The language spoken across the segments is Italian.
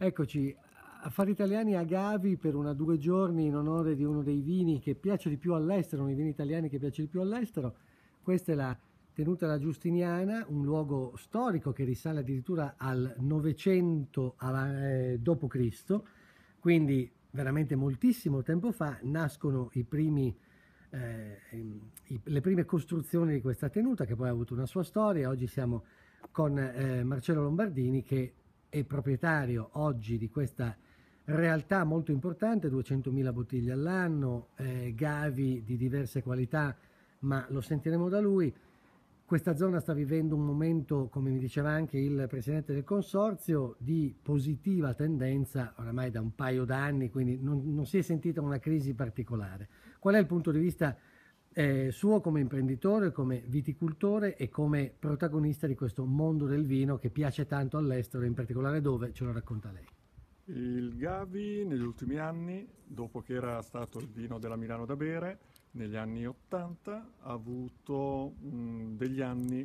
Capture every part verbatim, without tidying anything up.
Eccoci, Affari Italiani a Gavi per una due giorni in onore di uno dei vini che piace di più all'estero, uno dei vini italiani che piace di più all'estero. Questa è la Tenuta alla Giustiniana, un luogo storico che risale addirittura al novecento eh, dopo Cristo, quindi veramente moltissimo tempo fa nascono i primi, eh, i, le prime costruzioni di questa tenuta, che poi ha avuto una sua storia. Oggi siamo con eh, Marcello Lombardini, che è proprietario oggi di questa realtà molto importante, duecentomila bottiglie all'anno, eh, Gavi di diverse qualità, ma lo sentiremo da lui. Questa zona sta vivendo un momento, come mi diceva anche il presidente del consorzio, di positiva tendenza oramai da un paio d'anni, quindi non, non si è sentita una crisi particolare. Qual è il punto di vista eh, suo come imprenditore, come viticoltore e come protagonista di questo mondo del vino che piace tanto all'estero, in particolare dove? Ce lo racconta lei. Il Gavi negli ultimi anni, dopo che era stato il vino della Milano da bere, negli anni ottanta ha avuto mh, degli anni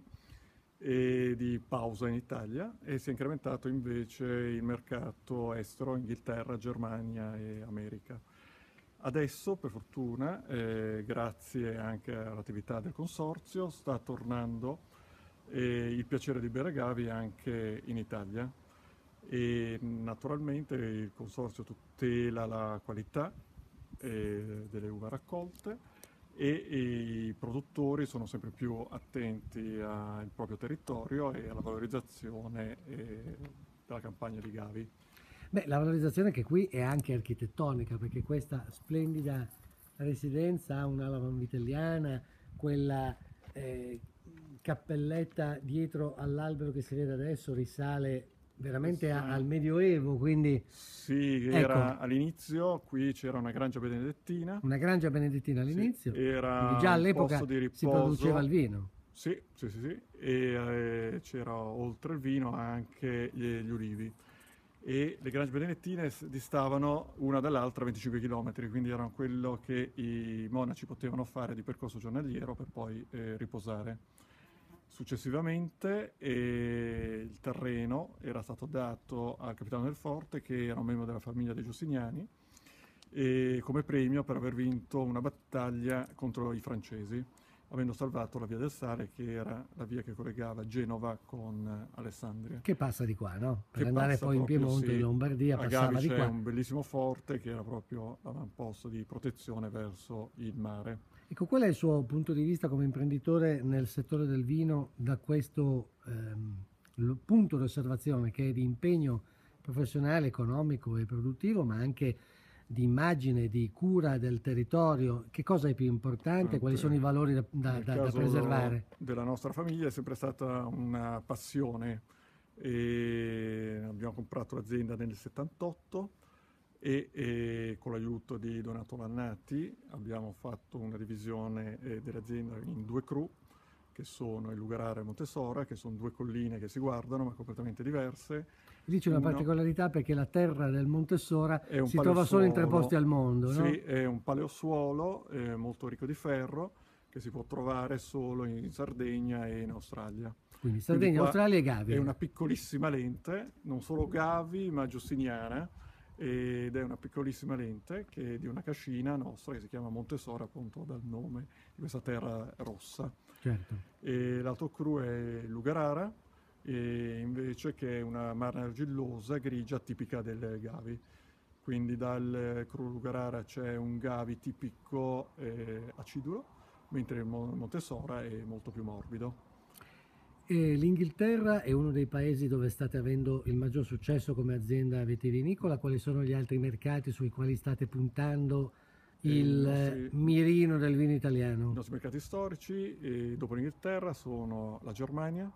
eh, di pausa in Italia e si è incrementato invece il mercato estero, Inghilterra, Germania e America. Adesso, per fortuna, eh, grazie anche all'attività del consorzio, sta tornando eh, il piacere di bere Gavi anche in Italia. E naturalmente il consorzio tutela la qualità eh, delle uva raccolte e, e i produttori sono sempre più attenti al proprio territorio e alla valorizzazione eh, della campagna di Gavi. Beh, la valorizzazione che qui è anche architettonica, perché questa splendida residenza ha una lavanditeliana, quella eh, cappelletta dietro all'albero che si vede adesso risale veramente a, al Medioevo, quindi sì, era ecco, all'inizio qui c'era una grangia benedettina. Una grangia benedettina all'inizio, sì, era quindi già all'epoca si produceva il vino. Sì, sì, sì, sì. E eh, c'era oltre il vino anche gli, gli ulivi. E le grange benedettine distavano una dall'altra venticinque chilometri, quindi erano quello che i monaci potevano fare di percorso giornaliero per poi eh, riposare. Successivamente eh, il terreno era stato dato al capitano del forte, che era un membro della famiglia dei Giustiniani, e come premio per aver vinto una battaglia contro i francesi, avendo salvato la via del Sale, che era la via che collegava Genova con Alessandria. Che passa di qua, no? Per che andare poi in Piemonte, sì, in Lombardia, passava Gavi di qua. C'è un bellissimo forte che era proprio l'avamposto di protezione verso il mare. Ecco, qual è il suo punto di vista come imprenditore nel settore del vino da questo ehm, punto di osservazione, che è di impegno professionale, economico e produttivo, ma anche di immagine, di cura del territorio? Che cosa è più importante? Quali sono i valori da, da, da, da preservare? Della nostra famiglia è sempre stata una passione. E abbiamo comprato l'azienda nel settantotto e, e con l'aiuto di Donato Lannati abbiamo fatto una divisione eh, dell'azienda in due cru, che sono il Lugarara e Montesora, che sono due colline che si guardano ma completamente diverse. Lì c'è una Uno, particolarità, perché la terra del Montesora si trova solo in tre posti al mondo, sì, no? È un paleosuolo eh, molto ricco di ferro che si può trovare solo in Sardegna e in Australia. Quindi Sardegna, Australia e Gavi. È una piccolissima lente, non solo Gavi ma Giustiniana, ed è una piccolissima lente che è di una cascina nostra che si chiama Montesora, appunto dal nome di questa terra rossa. Certo. E l'altro cru è Lugarara, e invece che è una marna argillosa grigia tipica del Gavi. Quindi dal cru Lugarara c'è un Gavi tipico eh, acidulo, mentre il Montesora è molto più morbido. L'Inghilterra è uno dei paesi dove state avendo il maggior successo come azienda vitivinicola. Quali sono gli altri mercati sui quali state puntando il nostri, mirino del vino italiano? I nostri mercati storici eh, dopo l'Inghilterra sono la Germania,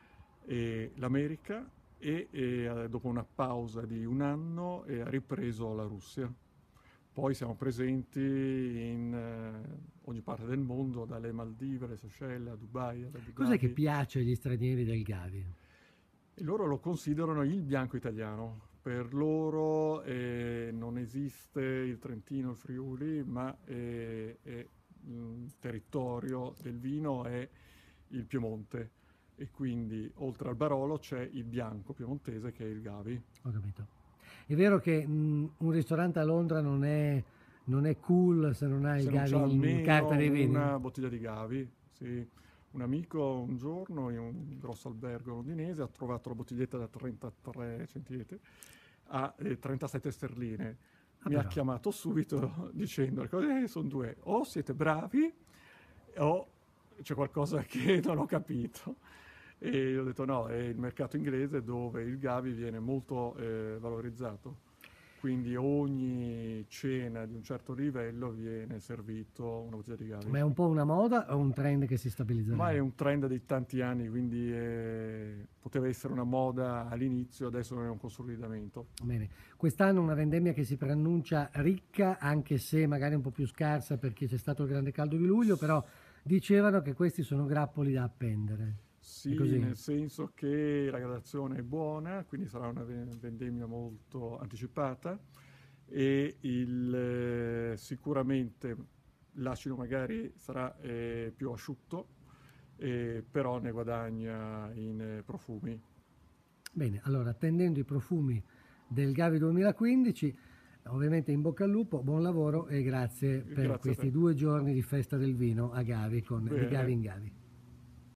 e l'America e, e dopo una pausa di un anno eh, ha ripreso la Russia. Poi siamo presenti in eh, ogni parte del mondo, dalle Maldive, alle Seychelles, a Dubai, ad Abu Dhabi. Cos'è che piace agli stranieri del Gavi? E loro lo considerano il bianco italiano. Per loro eh, non esiste il Trentino, il Friuli, ma è, è il territorio del vino è il Piemonte. E quindi oltre al Barolo c'è il bianco piemontese, che è il Gavi. Ho capito. È vero che mh, un ristorante a Londra non è, non è cool se non ha il Se non c'è Gavi in carta dei almeno vini. una bottiglia di Gavi, sì. Un amico un giorno in un grosso albergo londinese ha trovato la bottiglietta da trentatré centilitri a eh, trentasette sterline. Ah, Mi ha però. chiamato subito dicendo le cose sono due, o siete bravi o c'è qualcosa che non ho capito. E io ho detto no, è il mercato inglese dove il Gavi viene molto eh, valorizzato. Quindi ogni cena di un certo livello viene servito una bottiglia di Gavi. Ma è un po' una moda o un trend che si stabilizzerà? Ma è un trend di tanti anni, quindi eh, poteva essere una moda all'inizio, adesso è un consolidamento. Bene, quest'anno una vendemmia che si preannuncia ricca, anche se magari un po' più scarsa perché c'è stato il grande caldo di luglio, però dicevano che questi sono grappoli da appendere. È Sì, così? nel senso che la gradazione è buona, quindi sarà una ve- vendemmia molto anticipata e il, eh, sicuramente l'acido magari sarà eh, più asciutto, eh, però ne guadagna in eh, profumi. Bene, allora attendendo i profumi del Gavi duemilaquindici, ovviamente in bocca al lupo, buon lavoro e grazie per Grazie a questi te. due giorni di festa del vino a Gavi con di Gavi Bene. in Gavi.